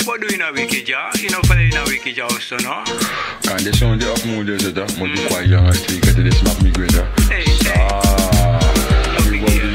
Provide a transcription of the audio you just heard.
about doing a wicked job? You know, for in a wicked house, so no? And the sound the up mood is it, but the Kwaai jongen streek to this map me greater. Hey, hey. Ah, you want